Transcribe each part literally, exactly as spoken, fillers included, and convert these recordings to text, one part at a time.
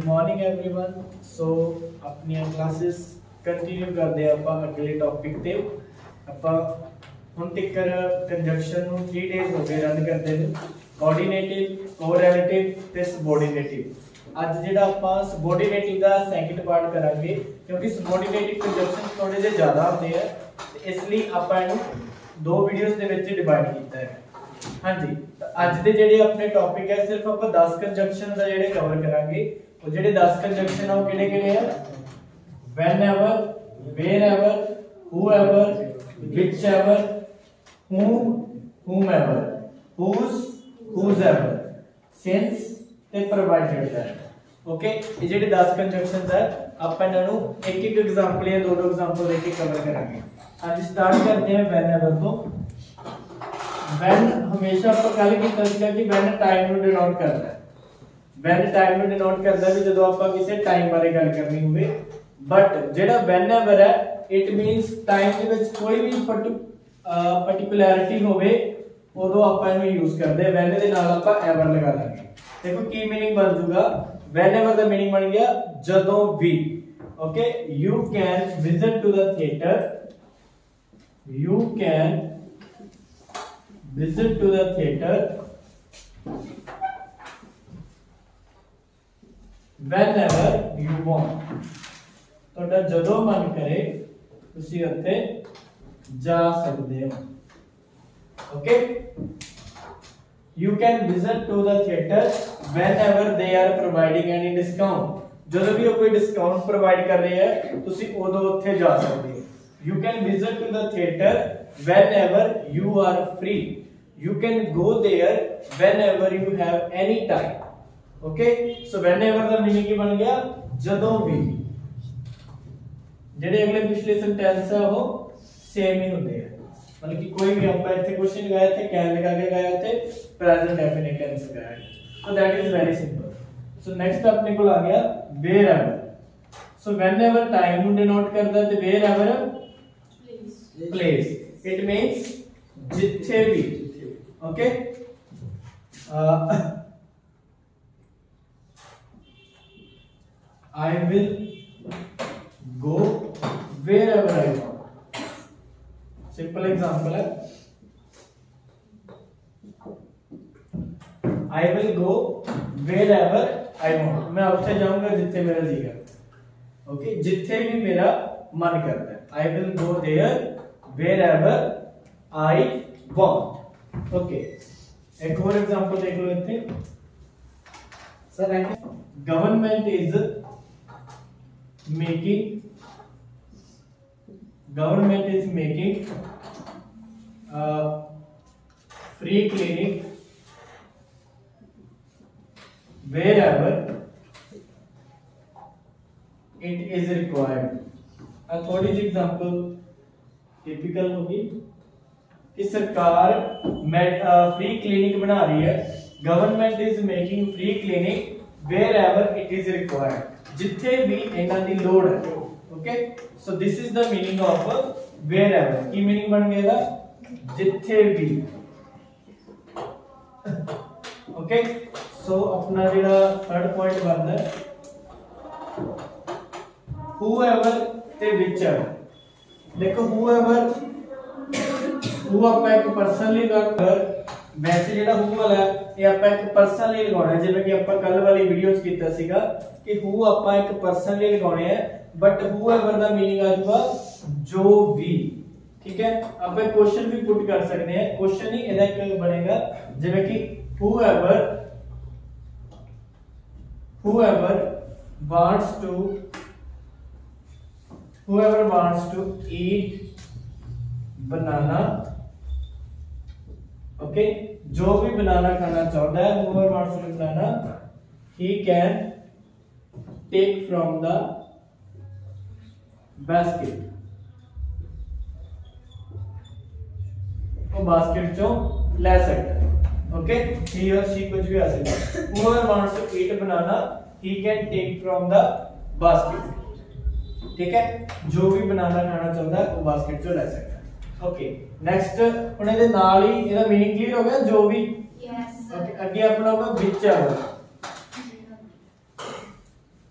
Good morning everyone. सो अपनी classes continue करते हैं ਆਪਾਂ अगले टॉपिक ਤੇ ਆਪਾਂ ਹੁਣ ਤੱਕ ਕੰਜੰਕਸ਼ਨ ਨੂੰ तीन डेज हो गए रन करते हैं कोऑर्डिनेटिव कोरिलेटिव ਤੇ सबऑर्डिनेटिव। ਅੱਜ ਜਿਹੜਾ ਆਪਾਂ सबऑर्डिनेटिव ਦਾ ਸੈਕਿੰਡ ਪਾर्ट ਕਰਾਂਗੇ क्योंकि सबऑर्डिनेटिव ਕੰਜੰਕਸ਼ਨ ਥੋੜੇ ਜਿਹਾ ਜ਼ਿਆਦਾ ਹੁੰਦੇ ਆ ਤੇ ਇਸ ਲਈ ਆਪਾਂ ਇਹਨੂੰ ਦੋ ਵੀਡੀਓਜ਼ ਦੇ ਵਿੱਚ ਡਿਵਾਈਡ ਕੀਤਾ ਹੈ। हाँ जी, तो आज ਦੇ ਜਿਹੜੇ ਆਪਣੇ ਟੌਪਿਕ ਹੈ ਸਿਰਫ ਆਪਾਂ दस ਕੰਜੰਕਸ਼ਨ ਦਾ ਜਿਹੜੇ ਕਵਰ ਕਰਾਂਗੇ। ਉਹ ਜਿਹੜੇ दस ਕੰਜੰਕਸ਼ਨ ਆ ਉਹ ਕਿਹੜੇ ਕਿਹੜੇ ਆ? whenever, wherever, whoever, whichever, whom, whomever, whose, whosever, since ਤੇ provided that। ओके, ये ਜਿਹੜੇ दस ਕੰਜੰਕਸ਼ਨਸ ਹੈ ਆਪਾਂ ਇਹਨਾਂ ਨੂੰ ਇੱਕ ਇੱਕ ਐਗਜ਼ਾਮਪਲ ਜਾਂ ਦੋ ਦੋ ਐਗਜ਼ਾਮਪਲ ਦੇ ਕੇ ਕਵਰ ਕਰਾਂਗੇ। ਅੱਜ ਸਟਾਰਟ करते हैं whenever ਤੋਂ। when हमेशा ਆਪਾਂ ਗੱਲ ਕੀਤਾ ਸੀਗਾ ਕਿ when टाइम ਨੂੰ डिनोट करता है। when टाइम ਨੂੰ डिनोट करता है ਵੀ ਜਦੋਂ ਆਪਾਂ ਕਿਸੇ ਟਾਈਮ ਬਾਰੇ ਗੱਲ ਕਰਨੀ ਹੋਵੇ। बट ਜਿਹੜਾ whenever है it means टाइम ਦੇ ਵਿੱਚ ਕੋਈ ਵੀ ਪਾਰਟਿਕੂਲੈਰਿਟੀ ਹੋਵੇ ਉਦੋਂ ਆਪਾਂ ਇਹਨੂੰ ਯੂਜ਼ ਕਰਦੇ ਹਾਂ। when ਦੇ ਨਾਲ ਆਪਾਂ ever ਲਗਾ ਦਾਂਗੇ। देखो की मीनिंग बन जाऊगा whenever ਦਾ मीनिंग बन गया ਜਦੋਂ ਵੀ। Okay, you can visit to the theater, you can visit to the theater whenever you want। ਤੁਹਾਡਾ ਜਦੋਂ ਮਨ ਕਰੇ ਤੁਸੀਂ ਉੱਥੇ ਜਾ ਸਕਦੇ ਹੋ। Okay, you can visit to the theater whenever they are providing any discount। ਜਦੋਂ ਵੀ ਉਹ ਕੋਈ ਡਿਸਕਾਊਂਟ ਪ੍ਰੋਵਾਈਡ ਕਰ ਰਹੇ ਹੈ ਤੁਸੀਂ ਉਦੋਂ ਉੱਥੇ ਜਾ ਸਕਦੇ ਹੋ। you can visit to the theater whenever you are free, you can go there whenever you have any time। okay, so whenever ਦਾ मीनिंग ਕੀ ਬਣ ਗਿਆ? ਜਦੋਂ ਵੀ। ਜਿਹੜੇ ਅਗਲੇ ਪਿਛਲੇ ਸੈਂਟੈਂਸ ਹੈ ਉਹ ਸੇਮ ਹੀ ਹੁੰਦੇ ਆ, मतलब कि कोई भी ਆਪਾਂ ਇੱਥੇ ਕੁਐਸਚਨ ਲਗਾਇਆ थे कैन लगा के गया थे प्रेजेंट डेफिनिट टेंस लगाया। so that is very simple। so next अपने को आ गया wherever। so whenever टाइम ਨੂੰ डिनोट करता है ਤੇ wherever place place it means ਜਿੱਥੇ ਵੀ। okay, uh, I will go wherever I want। Simple example है I will go wherever I want। मैं उत्थे जाऊंगा जिथे मेरा जी करता। ओके, जिथे भी मेरा मन करता है। I will go there wherever I want। Okay, एक और एग्जांपल देख लो इथे। Sir government is making government is making uh, free clinic wherever it is required। अब थोड़ी सी एग्जांपल टिपिकल होगी कि सरकार फ्री क्लिनिक बना रही है। Government is making free clinic wherever it is required, जिथे भी इन्हां दी लोड़ है। Okay, so this is the meaning of wherever। की मीनिंग बन गया जिथे भी। ओके, so अपना जेड़ा थर्ड पॉइंट बनदा है whoever ते whichever। देखो whoever who ਆਪਾਂ ਇੱਕ ਪਰਸਨ ਲਈ ਕਰ वैसे जेड़ा who वाला है ये ਆਪਾਂ ਇੱਕ ਪਰਸਨ ਲਈ ਲਗਾਉਣਾ। ਜਿਵੇਂ ਕਿ ਆਪਾਂ ਕੱਲ ਵਾਲੀ ਵੀਡੀਓ 'ਚ ਕੀਤਾ ਸੀਗਾ ਕਿ who ਆਪਾਂ ਇੱਕ ਪਰਸਨ ਲਈ ਲਗਾਉਣੇ ਆ बट whoever ਦਾ मीनिंग आ जाएगा जो भी। ठीक है, अब एक क्वेश्चन भी पुट कर सकते हैं। क्वेश्चन ही ਇਹਦਾ ਇੱਕ ਬਣੇਗਾ ਜਿਵੇਂ ਕਿ whoever whoever wants to whoever wants to eat banana। Okay, जो भी बनाना खाना चाहता है whoever wants to eat banana he can take from the basket। वो बास्केट चो ले सकता है। ओके, he or she कुछ भी आ सकता है। whoever wants to eat banana he can take from the basket। ठीक है, जो भी बनाना खाना चाहता है वो बास्केट चो ले सकता है। ओके, नेक्स्ट ਹੁਣ ਇਹਦੇ ਨਾਲ ਹੀ ਇਹਦਾ मीनिंग क्लियर हो गया जो भी। यस। ओके, ਅੱਗੇ ਆਪਣਾ ਹੋਗਾ whichever।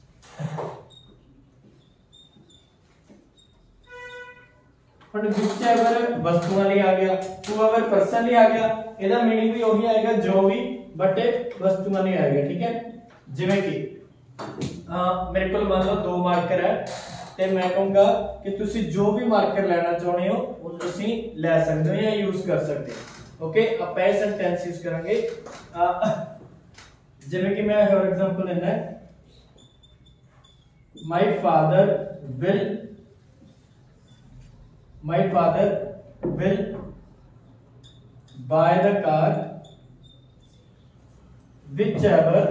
ਹੁਣ whichever ਵਸਤੂਆਂ ਲਈ ਆ ਗਿਆ, whoever person ਲਈ ਆ ਗਿਆ, ਇਹਦਾ मीनिंग ਵੀ ਉਹੀ ਆਏਗਾ ਜੋ ਵੀ ਬਟ ਵਸਤੂਆਂ ਲਈ ਆਏਗਾ। ਠੀਕ ਹੈ, ਜਿਵੇਂ ਕਿ ਮੇਰੇ ਕੋਲ ਮੰਨ ਲਓ ਦੋ ਮਾਰਕਰ ਹੈ ਤੇ ਮੈਂ ਕਹੂੰਗਾ ਕਿ ਤੁਸੀਂ ਜੋ ਵੀ ਮਾਰਕਰ ਲੈਣਾ ਚਾਹੁੰਦੇ ਹੋ ਉਹ ਤੁਸੀਂ ਲੈ ਸਕਦੇ ਹੋ ਜਾਂ ਯੂਜ਼ ਕਰ ਸਕਦੇ ਹੋ। ਓਕੇ, ਆਪਾਂ ਇਹ ਸੈਂਟੈਂਸ ਯੂਜ਼ ਕਰਾਂਗੇ ਜਿਵੇਂ ਕਿ ਮੈਂ ਫॉर एग्जांपल ਲੈਣਾ ਹੈ my father will my father will buy the car whichever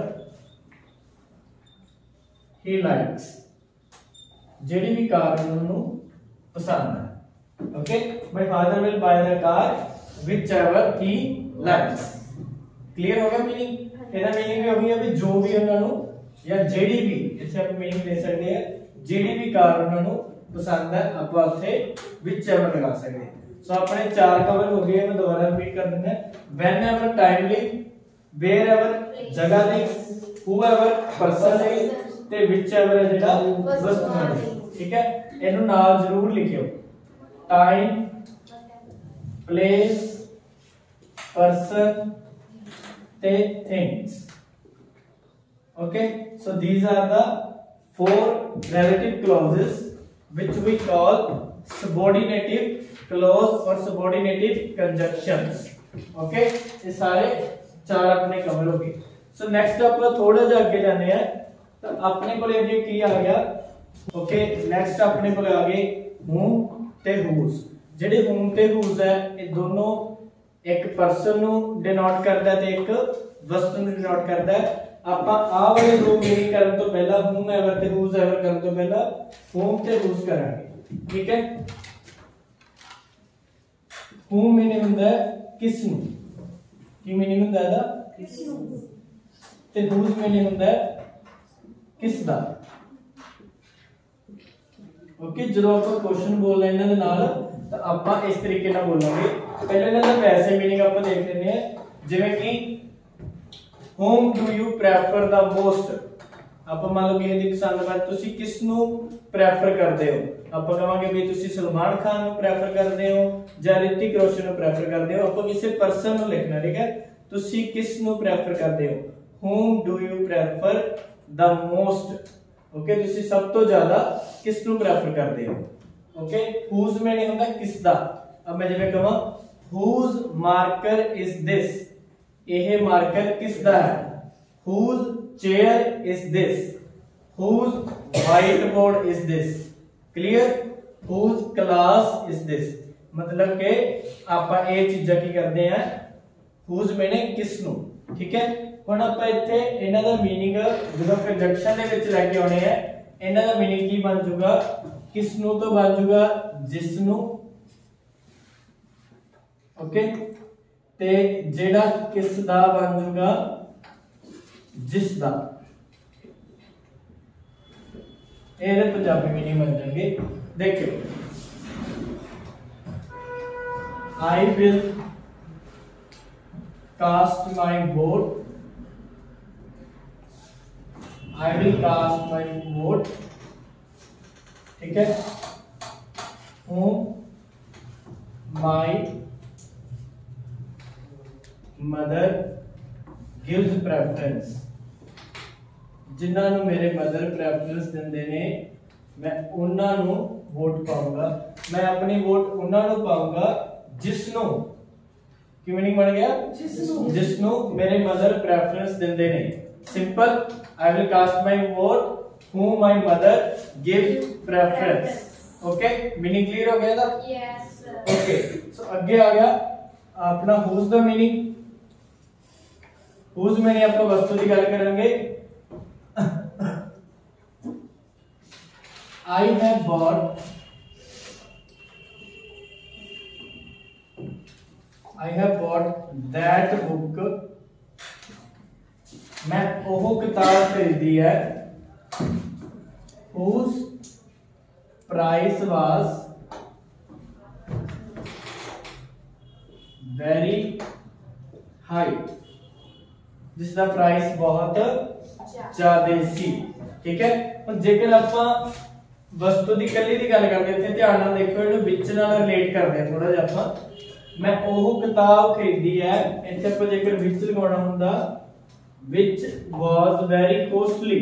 he likes, ਜਿਹੜੀ ਵੀ ਕਾਰ ਉਹਨੂੰ ਪਸੰਦ ਹੈ। Okay, my father will buy the car whichever he likes। Clear ਹੋ ਗਿਆ मीनिंग? ਇਹਦਾ मीनिंग ਵੀ ਉਹੀ ਹੈ ਵੀ ਜੋ ਵੀ ਉਹਨਾਂ ਨੂੰ ਜਾਂ ਜਿਹੜੀ ਵੀ, ਇੱਥੇ ਆਪਾਂ मीनिंग ਦੇ ਸਕਦੇ ਹਾਂ ਜਿਹੜੀ ਵੀ ਕਾਰ ਉਹਨਾਂ ਨੂੰ ਪਸੰਦ ਹੈ ਆਪਾਂ ਉੱਥੇ whichever ਲਗਾ ਸਕਦੇ ਹਾਂ। ਸੋ ਆਪਣੇ ਚਾਰ ਕਵਰ ਹੋ ਗਏ, ਮੈਂ ਦੁਬਾਰਾ ਰਿਪੀਟ ਕਰ ਦਿੰਦਾ whenever timely, wherever ਜਗ੍ਹਾ ਲਈ, whoever person ਲਈ ਤੇ whichever ਹੈ ਜਿਹੜਾ ਵਸਤੂ ਲਈ। ਠੀਕ ਹੈ, ਇਹਨੂੰ ਨਾਲ ਜ਼ਰੂਰ ਲਿਖਿਓ, ਟਾਈਮ, ਪਲੇਸ, person ਤੇ things। okay, so these are the four relative clauses which we call subordinative clause or subordinative conjunctions। okay, ये सारे चार अपने कवर हो गए। so next आप थोड़ा जा आगे जाने हैं तो अपने को अगे की आ गया। ओके, नेक्स्ट अपने को आ गए whom ते whose। जेडे whom ते whose है ये दोनों एक पर्सन नु डिनोट करता है ते एक वस्तु नु डिनोट करता है। ਆਪਾਂ ਆ ਵਾਲੇ ਦੋ मीनिंग ਕਰਨ ਤੋਂ ਪਹਿਲਾਂ whom ever ਤੇ whose ever ਕਰਨ ਤੋਂ ਪਹਿਲਾਂ whom ਤੇ whose ਕਰਾਂਗੇ। ਠੀਕ ਹੈ, whom मीनिंग ਹੁੰਦਾ ਹੈ ਕਿਸ ਨੂੰ, ਕੀ मीनिंग ਹੁੰਦਾ ਹੈ ਕਿਸ ਨੂੰ, ਤੇ whose मीनिंग ਹੁੰਦਾ ਹੈ ਕਿਸ ਦਾ। ਓਕੇ, ਜਦੋਂ ਆਪਾਂ ਕੁਐਸਚਨ ਬੋਲਣਾ ਇਹਨਾਂ ਦੇ ਨਾਲ ਤਾਂ ਆਪਾਂ ਇਸ ਤਰੀਕੇ ਨਾਲ ਬੋਲਾਂਗੇ। ਪਹਿਲਾਂ ਇਹਨਾਂ ਦਾ ਵੈਸੇ मीनिंग ਆਪਾਂ ਦੇਖ ਲੈਂਦੇ ਹਾਂ, ਜਿਵੇਂ ਕਿ whom do you prefer the most। ਆਪਾਂ ਮੰਨ ਲਓ ਕਿ ਇਹਦੀ ਪਸੰਦ ਬਾਰੇ ਤੁਸੀਂ ਕਿਸ ਨੂੰ ਪ੍ਰੈਫਰ ਕਰਦੇ ਹੋ, ਆਪਾਂ ਕਹਾਂਗੇ ਵੀ ਤੁਸੀਂ ਸਲਮਾਨ ਖਾਨ ਨੂੰ ਪ੍ਰੈਫਰ ਕਰਦੇ ਹੋ ਜਾਂ ਰਿਤਿਕ ਰੋਸ਼ਨ ਨੂੰ ਪ੍ਰੈਫਰ ਕਰਦੇ ਹੋ। ਆਪਾਂ ਕਿਸੇ ਪਰਸਨ ਨੂੰ ਲਿਖਣਾ, ਠੀਕ ਹੈ, ਤੁਸੀਂ ਕਿਸ ਨੂੰ ਪ੍ਰੈਫਰ ਕਰਦੇ ਹੋ, whom do you prefer the most। Okay, ਤੁਸੀਂ ਸਭ ਤੋਂ ਜ਼ਿਆਦਾ ਕਿਸ ਨੂੰ ਪ੍ਰੈਫਰ ਕਰਦੇ ਹੋ। ਓਕੇ, whose मीनिंग ਹੁੰਦਾ ਕਿਸ ਦਾ। अब मैं ਜਿਵੇਂ ਕਹਾਂ whose marker is this, ਇਹ ਮਾਰਕਰ ਕਿਸ ਦਾ ਹੈ। whose chair is this, whose whiteboard is this। clear, whose class is this। मतलब ਕਿ ਆਪਾਂ ਇਹ ਚੀਜ਼ਾਂ ਕੀ ਕਰਦੇ ਆ, whose मीनिंग ਕਿਸ ਨੂੰ। ਠੀਕ ਹੈ, ਹੁਣ ਆਪਾਂ ਇੱਥੇ ਇਹਨਾਂ ਦਾ मीनिंग ਜਦੋਂ ਕੰਜੰਕਸ਼ਨ ਦੇ ਵਿੱਚ ਲੈ ਕੇ ਆਉਣੇ ਆ, ਇਹਨਾਂ ਦਾ मीनिंग ਕੀ ਬਣ ਜਾਊਗਾ, ਕਿਸ ਨੂੰ ਤੋਂ ਬਣ ਜਾਊਗਾ ਜਿਸ ਨੂੰ। ਓਕੇ, ਤੇ ਜਿਹੜਾ ਕਿਸ ਦਾ ਬਣ ਜਾਊਗਾ ਜਿਸ ਦਾ। ਇਹਦੇ ਪੰਜਾਬੀ मीनिंग ਬਣ ਜਾਣਗੇ। देखियो, I will cast my vote, I will cast my vote। ठीक है, whom my mother gives preference। जिन्हां नूं मेरे मदर प्रेफरेंस दिंदे ने मैं उन्हां नूं वोट पाऊंगा। मैं अपनी वोट उन्हां नूं पाऊंगा जिसनूं, की मीनिंग बन गया जिसनूं, जिसनूं मेरे मदर प्रेफरेंस दिंदे ने। Simple, I will cast my vote whom my mother gives preference। Okay, meaning clear हो गया था? Yes sir. ओके, सो आगे आ गया अपना whose दा मीनिंग। whose मीनिंग आपको वस्तु की गल करेंगे। I have bought, I have bought that book। मैं वो किताब खरीदी है whose price was very high, जिसका प्राइस बहुत ज्यादा सी। ठीक है, जेकर आप वस्तु की कली की गल करते इत्थे ध्यान नाल देखो इहनूं विच नाल रिलेट करदे हैं थोड़ा जिहा आपां मैं ओह किताब खरीदी है इत्थे आपां जेकर विच लगाउणा हुंदा विच वाज वेरी कॉस्टली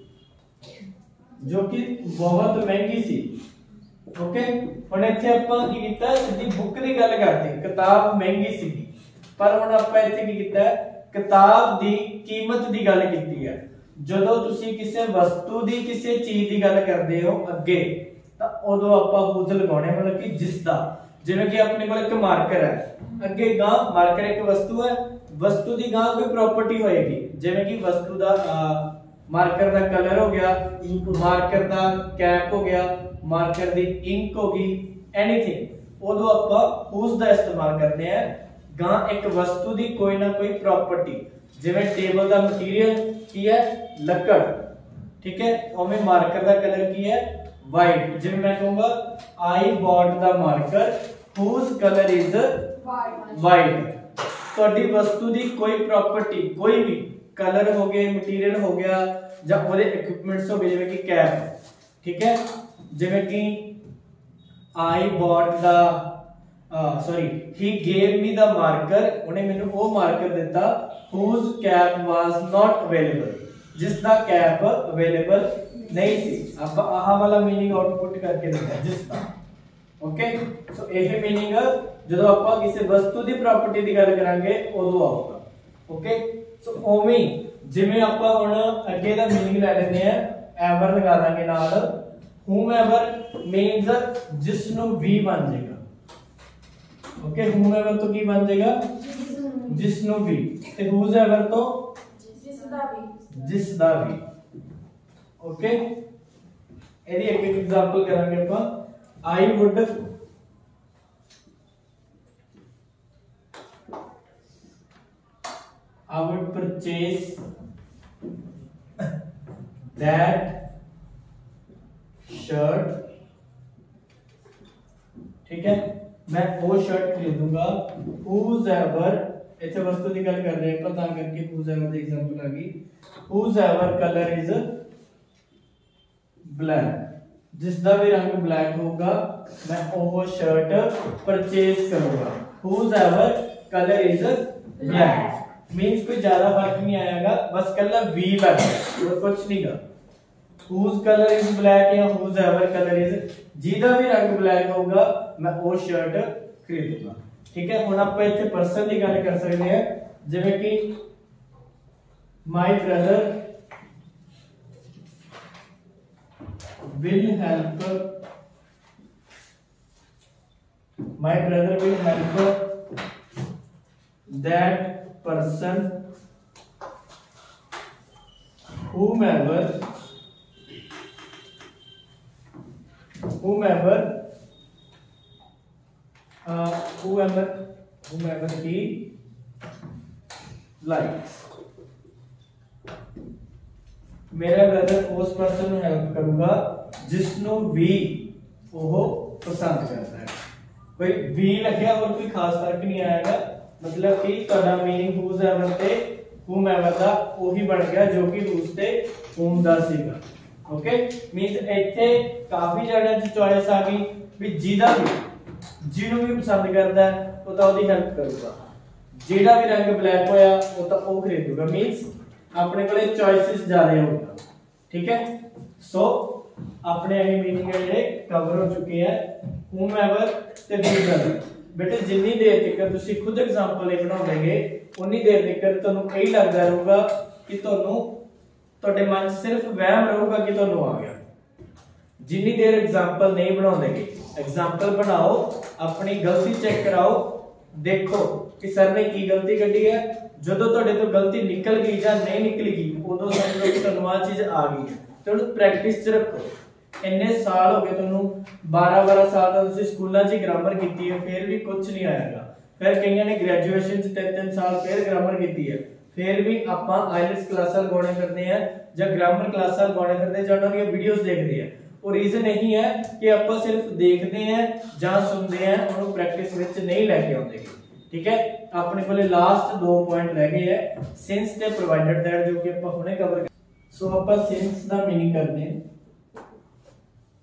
जो कि बहुत महंगी सी ओके हुण इत्थे आपां की कीता सिद्धी बुक दी गल करदी किताब महंगी सी पर हुण आपां इत्थे की कीता किताब दी कीमत दी गल कीती है ਜਦੋਂ ਤੁਸੀਂ ਕਿਸੇ ਵਸਤੂ ਦੀ ਕਿਸੇ ਚੀਜ਼ ਦੀ ਗੱਲ ਕਰਦੇ ਹੋ ਅੱਗੇ ਤਾਂ ਉਦੋਂ ਆਪਾਂ ਹੂਜ਼ ਲਗਾਉਣੇ ਮਤਲਬ ਕਿ ਜਿਸ ਦਾ ਜਿਵੇਂ ਕਿ ਆਪਣੇ ਕੋਲ ਇੱਕ ਮਾਰਕਰ ਹੈ ਅੱਗੇ ਗਾਂ ਮਾਰਕਰ ਇੱਕ ਵਸਤੂ ਹੈ ਵਸਤੂ ਦੀ ਗਾਂ ਕੋਈ ਪ੍ਰਾਪਰਟੀ ਹੋਏਗੀ ਜਿਵੇਂ ਕਿ ਵਸਤੂ ਦਾ ਮਾਰਕਰ ਦਾ ਕਲਰ ਹੋ ਗਿਆ ਮਾਰਕਰ ਦਾ ਕੈਪ ਹੋ ਗਿਆ ਮਾਰਕਰ ਦੀ ਇੰਕ ਹੋ ਗਈ ਐਨੀਥਿੰਗ ਉਦੋਂ ਆਪਾਂ ਹੂਜ਼ ਦਾ ਇਸਤੇਮਾਲ ਕਰਦੇ ਆ ਗਾਂ ਇੱਕ ਵਸਤੂ ਦੀ ਕੋਈ ਨਾ ਕੋਈ ਪ੍ਰਾਪਰਟੀ जिवें टेबल का मटीरियल की है लकड़ ठीक है और मार्कर का कलर की है वाइट जिवें मैं कहूंगा I bought the marker whose color is white ਤੁਹਾਡੀ वस्तु की कोई प्रॉपर्टी कोई भी कलर हो गए मटीरियल हो गया ਜਾਂ ਉਹਦੇ ਇਕਵਿਪਮੈਂਟਸ ਹੋ ਗਏ ਜਿਵੇਂ ਕਿ ਕੈਪ ਠੀਕ ਹੈ ਜਿਵੇਂ ਕਿ I bought the sorry he gave me the marker ਉਹਨੇ ਮੈਨੂੰ ਉਹ ਮਾਰਕਰ ਦਿੱਤਾ whose cap was not available ਜਿਸ ਦਾ ਕੈਪ ਅਵੇਲੇਬਲ ਨਹੀਂ ਸੀ ਆਪਾਂ ਆਹ ਵਾਲਾ मीनिंग ਆਊਟਪੁੱਟ ਕਰਕੇ ਦਿੰਦੇ ਜਿਸ ਦਾ ਓਕੇ ਸੋ ਇਹ मीनिंग ਜਦੋਂ ਆਪਾਂ ਕਿਸੇ ਵਸਤੂ ਦੀ ਪ੍ਰਾਪਰਟੀ ਦੀ ਗੱਲ ਕਰਾਂਗੇ ਉਦੋਂ ਆਊਗਾ ਓਕੇ ਸੋ ਉਵੇਂ ਜਿਵੇਂ ਆਪਾਂ ਹੁਣ ਅੱਗੇ ਦਾ मीनिंग ਲੈ ਲੈਂਦੇ ਆ ਐਵਰ ਲਗਾ ਦਾਂਗੇ ਨਾਲ whomever means ਜਿਸ ਨੂੰ ਵੀ ਬਣ ਜਾਏਗਾ ओके whomever तो की बन जाएगा जिस नु भी ते whosever तो जिस दा भी जिस दा भी ओके एदी एक एक एग्जांपल करांगे अपन I would I would purchase that shirt ठीक है मैं वो शर्ट खरीदूंगा whosever इसे वस्तु की गल कर रहे हैं पता करके whosever दी एग्जांपल आ गई whosever color is black जिसका भी रंग ब्लैक होगा मैं वो शर्ट परचेज करूंगा whosever color is black means कोई ज्यादा फर्क नहीं आएगा बस कलर वी लग गया और कुछ नहीं गा whose color is black या whosever color is जिहदा भी रंग ब्लैक होगा मैं वो शर्ट खरीदूंगा ठीक है हुण आपां इत्थे पर्सन दी गल कर सकदे हैं जिवें कि my brother will help my brother will help that person whomever whomever uh, whoever whomever he likes मेरा ब्रदर उस पर्सन ਨੂੰ हेल्प करूंगा जिस ਨੂੰ भी ਉਹ पसंद करता है कोई भी लगे और कोई खास फर्क नहीं आएगा मतलब कि ਤੁਹਾਡਾ मीनिंग whoever ਤੇ whomever ਦਾ ਉਹੀ ਬਣ ਗਿਆ ਜੋ ਕਿ whose ਤੇ whom ਦਾ ਸੀਗਾ ओके मींस ਇੱਥੇ ਕਾਫੀ ਜਗ੍ਹਾ 'ਚ ਚੋਇਸ ਆ ਗਈ ਵੀ ਜਿਹਦਾ ਵੀ ਜਿਹਨੂੰ ਵੀ ਪਸੰਦ ਕਰਦਾ ਉਹ ਤਾਂ ਉਹਦੀ ਹੈਲਪ ਕਰੂਗਾ ਜਿਹੜਾ ਵੀ ਰੰਗ ਬਲੈਕ ਹੋਇਆ ਉਹ ਤਾਂ ਉਹ ਖਰੀਦੂਗਾ मींस ਆਪਣੇ ਕੋਲੇ ਚੋਇਸਸ ਜ਼ਿਆਦਾ ਹੋਊਗਾ ਠੀਕ ਹੈ ਸੋ ਆਪਣੇ ਇਹ मीनिंग ਜਿਹੜੇ ਕਵਰ ਹੋ ਚੁੱਕੇ ਆ whomever ਤੇ whoever बेटे जिन्नी देर तक ਤੁਸੀਂ खुद एग्जांपल ਨਹੀਂ ਬਣਾਉਂਦੇਗੇ ਉਨੀ ਦੇਰ ਤੱਕ ਤੁਹਾਨੂੰ ਇਹ ਲੱਗਦਾ ਰਹੂਗਾ ਕਿ ਤੁਹਾਨੂੰ ਤੁਹਾਡੇ ਮਨ 'ਚ ਸਿਰਫ ਵਹਿਮ ਰਹੂਗਾ ਕਿ ਤੁਹਾਨੂੰ ਆ ਗਿਆ ਜਿੰਨੀ ਦੇਰ एग्जांपल नहीं ਬਣਾਉਂਦੇਗੇ एग्जांपल बनाओ अपनी गलती चेक कराओ देखो कि सर ने की गलती ਕੱਢੀ ਹੈ ਜਦੋਂ ਤੁਹਾਡੇ ਤੋਂ ਗਲਤੀ ਨਿਕਲ ਗਈ ਜਾਂ ਨਹੀਂ ਨਿਕਲੇਗੀ ਉਦੋਂ ਸਮਝੋ ਕਿ ਤੁਹਾਨੂੰ ਆ ਚੀਜ਼ ਆ ਗਈ ਹੈ ਤੇ ਉਹਨੂੰ ਪ੍ਰੈਕਟਿਸ 'ਚ ਰੱਖੋ ਇੰਨੇ ਸਾਲ ਹੋ ਗਏ ਤੁਹਾਨੂੰ बारह बारह ਸਾਲ ਦਾ ਤੁਸੀਂ ਸਕੂਲਾਂ 'ਚ ਗ੍ਰਾਮਰ ਕੀਤੀ ਹੈ ਫਿਰ ਵੀ ਕੁਝ ਨਹੀਂ ਆਇਆਗਾ ਫਿਰ ਕਈਆਂ ਨੇ ਗ੍ਰੈਜੂਏਸ਼ਨ 'ਚ ਤਿੰਨ ਤਿੰਨ ਸਾਲ ਫਿਰ ਗ੍ਰਾਮਰ ਕੀਤੀ ਹੈ ਫਿਰ ਵੀ ਆਪਾਂ ਆਈਲਟਸ ਕਲਾਸਾਂ ਲਗਾਉਣੇ ਕਰਦੇ ਆ ਜਾਂ ਗ੍ਰਾਮਰ ਕਲਾਸਾਂ ਲਗਾਉਣੇ ਕਰਦੇ ਜਾਂ ਉਹਨਾਂ ਦੀਆਂ ਵੀਡੀਓਜ਼ ਦੇਖਦੇ ਆ ਉਹ ਰੀਜ਼ਨ ਇਹੀ ਹੈ ਕਿ ਆਪਾਂ ਸਿਰਫ ਦੇਖਦੇ ਆ ਜਾਂ ਸੁਣਦੇ ਆ ਉਹਨੂੰ ਪ੍ਰੈਕਟਿਸ ਵਿੱਚ ਨਹੀਂ ਲੈ ਕੇ ਆਉਂਦੇ ਠੀਕ ਹੈ ਆਪਣੇ ਕੋਲੇ ਲਾਸਟ ਦੋ ਪੁਆਇੰਟ ਰਹਿ ਗਏ ਹੈ ਸਿੰਸ ਤੇ ਪ੍ਰੋਵਾਈਡਡ ਦੈਟ ਜੋ ਕਿ ਆਪਾਂ ਹੁਣੇ ਕਵਰ ਸੋ ਆਪਾਂ ਸਿੰਸ ਦਾ मीनिंग ਕਰਦੇ ਹਾਂ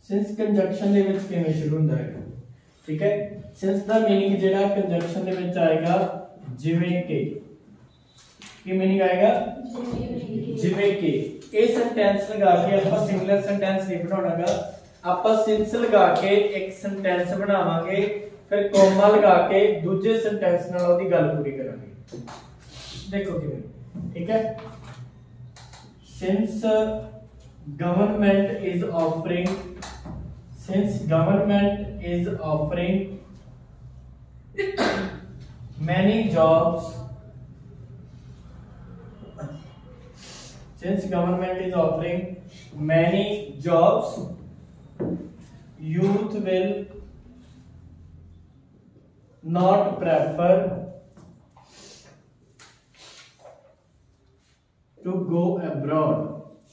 सिंस कंजक्शन दे विच किवें शुरू हुंदा है, ठीक है। सिंस दा मीनिंग जेड़ा कंजक्शन दे विच आएगा जिवें के, की मीनिंग आएगा जिवें के। ये सेंटेंस लगा के आपां सिंगुलर सेंटेंस नहीं बनाउणागा, आपां सिंस लगा के एक सेंटेंस बनावांगे, फिर कॉमा लगा के दूजे सेंटेंस नाल ओदी गल पूरी करांगे। देखो किवें, ठीक है। Since government is offering Since government is offering many jobs, since government is offering many jobs, youth will not prefer to go abroad.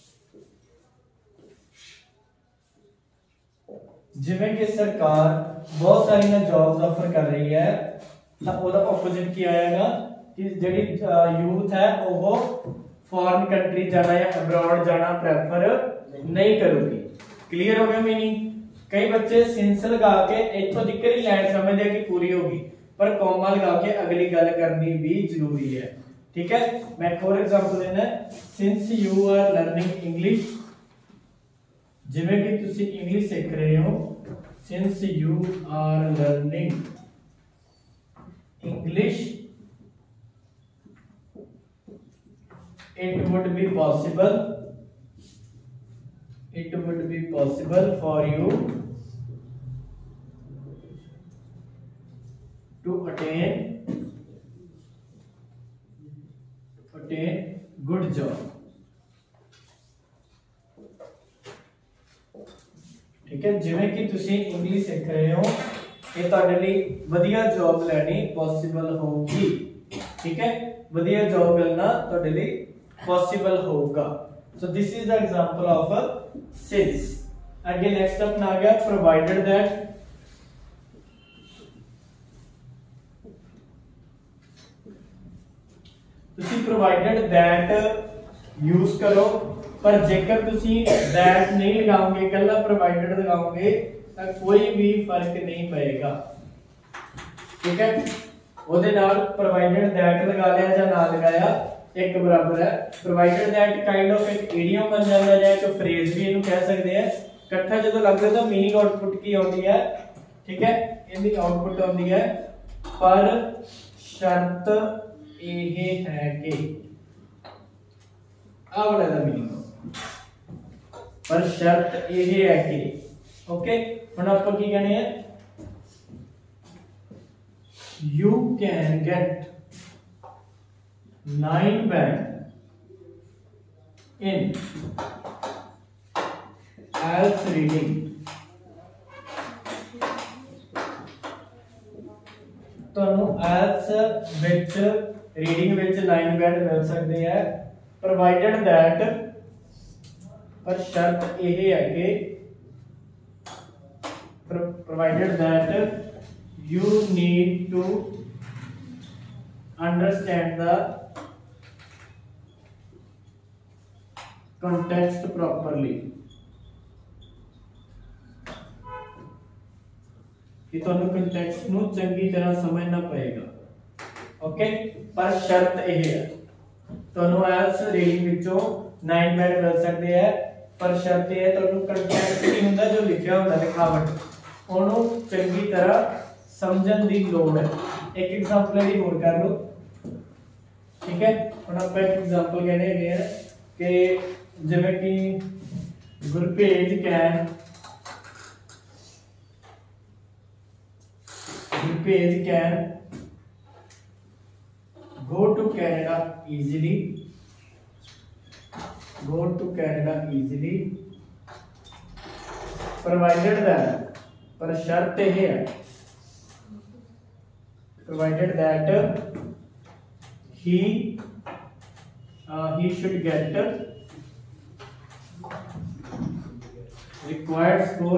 जिवें कि सरकार बहुत सारी जॉब्स ऑफर कर रही है, तो ਉਹਦਾ ऑपोजिट ਕੀ आएगा कि ਜਿਹੜੀ यूथ है वो फॉरेन कंट्री जाना या अब्रॉड जाना प्रेफर नहीं करूगी। क्लियर हो गया मीनिंग। कई बच्चे सिंस लगा के इथों तक ही लाइन समझते कि पूरी होगी, पर कॉमा लगा के अगली गल करनी भी जरूरी है, ठीक है। मैं एक और एग्जांपल देना, since you are learning English, जिवें कि तुसी इंग्लिश सीख रहे हो, since you are learning English it would be possible it would be possible for you to attain attain good job, ठीक है। जिवें कि तुसी इंग्लिश सीख रहे हो, ये तुहाडे लई वधिया जॉब लैनी पॉसिबल होगी, ठीक है। वधिया जॉब मिलना तुहाडे लई पॉसिबल होगा। So this is the example of since. आगे नेक्स्ट अपना आ गया प्रोवाइडेड दैट, तुसी प्रोवाइडेड दैट यूज करो, पर जेकर तुसी दैट नहीं लगाओगे, कल्ला प्रोवाइडेड लगाओगे, तो कोई भी फर्क नहीं पड़ेगा, ठीक है। ਉਹਦੇ ਨਾਲ प्रोवाइडेड दैट लगा लिया या ना लगाया एक बराबर है। प्रोवाइडेड दैट काइंड ऑफ एक इडियम बन जाता है, या एक फ्रेज भी इन्हें कह सकते हैं। इकट्ठा जो लगता है तो मीनिंग आउटपुट की आती है, ठीक है। इसकी आउटपुट आती है, पर शर्त यह है कि आ वाला दा मीनिंग, पर शर्त यह है कि, ओके। हुण आपां की कहने हैं, you can get nine band in as reading, ਤੁਹਾਨੂੰ as ਵਿੱਚ रीडिंग ਵਿੱਚ nine band मिल सकते हैं, provided that, पर शर्त यह है कि provided that you need to understand the context properly, कि ਤੁਹਾਨੂੰ ਕੰਟੈਕਸਟ ਨੂੰ ਚੰਗੀ ਤਰ੍ਹਾਂ ਸਮਝਣਾ ਪਏਗਾ, ओके। पर शर्त यह है, ਤੁਹਾਨੂੰ ਐਸ ਰੀਡਿੰਗ ਵਿੱਚੋਂ nine band ਮਿਲ ਸਕਦੇ ਹੈ, पर शर्त यह है ਤੁਹਾਨੂੰ ਕੰਟੈਕਸਟ ਕੀ ਹੁੰਦਾ ਜੋ ਲਿਖਿਆ ਹੁੰਦਾ ਲਿਖਾਵਟ, ਉਹਨੂੰ ਚੰਗੀ ਤਰ੍ਹਾਂ समझन की लोड़ है। एक एग्जांपल भी और कर लो, ठीक है। हम आप एक एग्जांपल कहने लगे हैं कि जिवें कि Gurbhej can Gurbhej can go to Canada easily go to Canada easily provided that, पर शर्त यह है, provided that he uh, he should get required score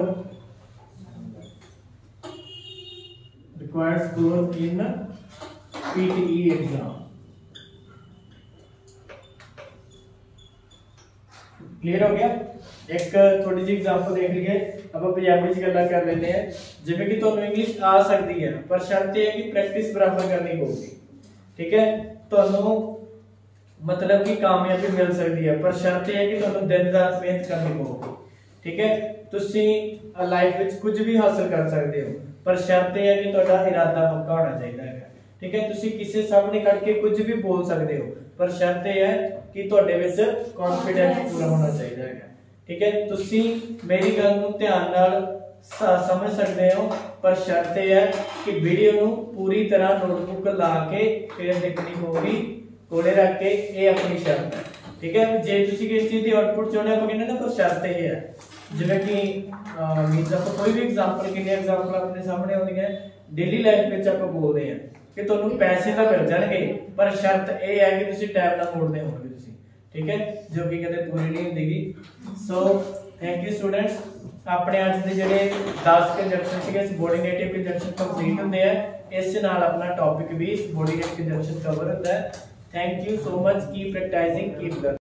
required score in P T E exam। Clear हो गया। एक थोड़ी जी एग्जांपल देख लीजिए, ਆਪਾਂ ਪੰਜਾਬੀ ਚ ਗੱਲਾਂ ਕਰ ਲੈਂਦੇ ਆ। ਜਿਵੇਂ ਕਿ ਤੁਹਾਨੂੰ ਇੰਗਲਿਸ਼ ਆ ਸਕਦੀ ਹੈ, ਪਰ ਸ਼ਰਤ ਇਹ ਹੈ ਕਿ ਪ੍ਰੈਕਟਿਸ ਬਰਾਬਰ ਕਰਨੀ ਪਊਗੀ। ਠੀਕ ਹੈ, ਤੁਹਾਨੂੰ मतलब कि कामयाबी मिल सकती है, पर शर्त है कि ਤੁਹਾਨੂੰ ਦਿਨ ਰਾਤ ਮਿਹਨਤ ਕਰਨੀ ਪਊਗੀ। ठीक है, ਤੁਸੀਂ ਲਾਈਫ ਵਿੱਚ ਕੁਝ ਵੀ ਹਾਸਲ ਕਰ ਸਕਦੇ ਹੋ, ਪਰ ਸ਼ਰਤ ਇਹ ਹੈ ਕਿ ਤੁਹਾਡਾ ਇਰਾਦਾ ਪੱਕਾ ਹੋਣਾ ਚਾਹੀਦਾ ਹੈ। ठीक है, ਤੁਸੀਂ ਕਿਸੇ ਸਾਹਮਣੇ ਖੜ ਕੇ ਕੁਝ ਵੀ ਬੋਲ ਸਕਦੇ ਹੋ, ਪਰ ਸ਼ਰਤ ਇਹ ਹੈ ਕਿ ਤੁਹਾਡੇ ਵਿੱਚ ਕੌਨਫੀਡੈਂਸ ਪੂਰਾ ਹੋਣਾ ਚਾਹੀਦਾ ਹੈ। ठीक है, ਤੁਸੀਂ ਮੇਰੀ ਗੱਲ ਨੂੰ ਧਿਆਨ ਨਾਲ समझ सकते हो, पर शर्त यह है कि वीडियो ਨੂੰ पूरी तरह नोटबुक ला के फिर देखनी होगी, कोले रख के, ये अपनी शर्त है। ठीक है, जे ਤੁਸੀਂ किस चीज ਦੀ आउटपुट ਚਾਹੁੰਦੇ ਆਪਾਂ ਕਹਿੰਦੇ ना, पर शर्त ਇਹ ਹੈ ਜਿਵੇਂ ਕਿ ਮੀਨਸ ਆਪਾਂ ਕੋਈ ਵੀ ਐਗਜ਼ਾਮਪਲ, ਕਿੰਨੇ ਐਗਜ਼ਾਮਪਲ ਆਪਣੇ ਸਾਹਮਣੇ ਆਉਂਦੀਆਂ ਡੇਲੀ ਲਾਈਫ ਵਿੱਚ ਆਪਾਂ ਬੋਲਦੇ ਆ ਕਿ ਤੁਹਾਨੂੰ ਪੈਸੇ ਤਾਂ ਮਿਲ ਜਾਣਗੇ, ਪਰ ਸ਼ਰਤ ਇਹ ਹੈ ਕਿ ਤੁਸੀਂ ਟਾਈਮ ਨਾਲ ਮੋੜਦੇ ਹੋਵੋਗੇ ਤੁਸੀਂ। ठीक है, जो कि कदे पूरी नहीं होगी। सो थैंक यू स्टूडेंट्स, अपने आज के ਜਿਹੜੇ दस ਕੰਜੰਕਸ਼ਨ ਸੀਗੇ सबऑर्डिनेटिव ਕੰਜੰਕਸ਼ਨ ਕੰਪਲੀਟ ਹੁੰਦੇ ਆ, ਇਸ ਨਾਲ ਆਪਣਾ ਟੌਪਿਕ ਵੀ सबऑर्डिनेट ਕੰਜੰਕਸ਼ਨ ਕਵਰ ਹੁੰਦਾ ਹੈ। Thank you so much, keep practicing, keep learning.